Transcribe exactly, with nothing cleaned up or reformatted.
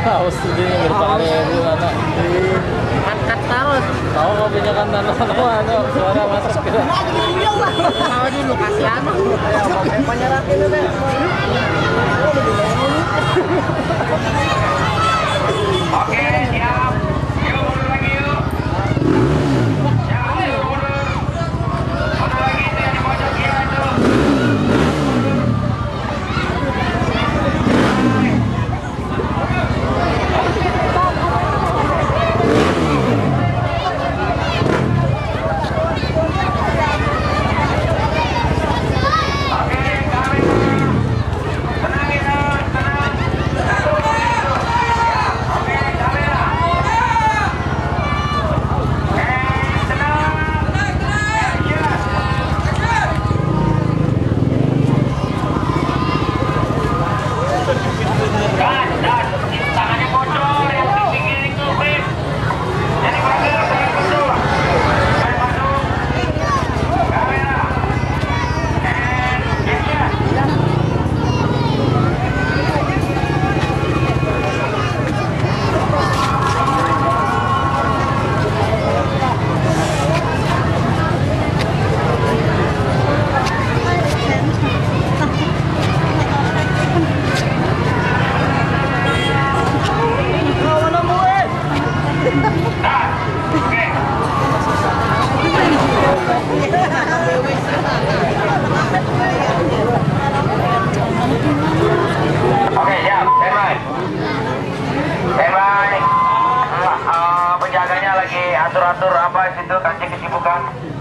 Haus ini berpaleru anak. Angkat terus. Tahu kopinya kan tanah ano suara masuk kira. Mau dulu kasih anu. Ya, mau penyeratin deh. Oke, siap. Yuk, mundur lagi yuk. Siap, yuk, mundur. Mundur lagi itu yang di pojok ya itu. Oke, siap, standby. Standby. Penjaganya lagi atur-atur apa situ, kasih kesibukan.